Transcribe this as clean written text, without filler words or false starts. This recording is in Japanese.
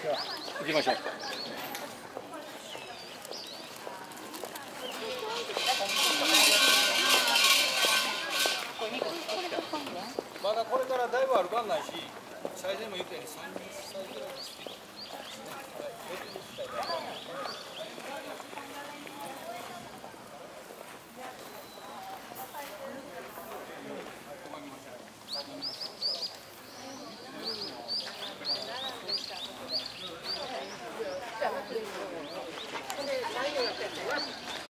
行きましょう。まだこれからだいぶ歩かんないし、最初にも言ったように30歳ぐらいです。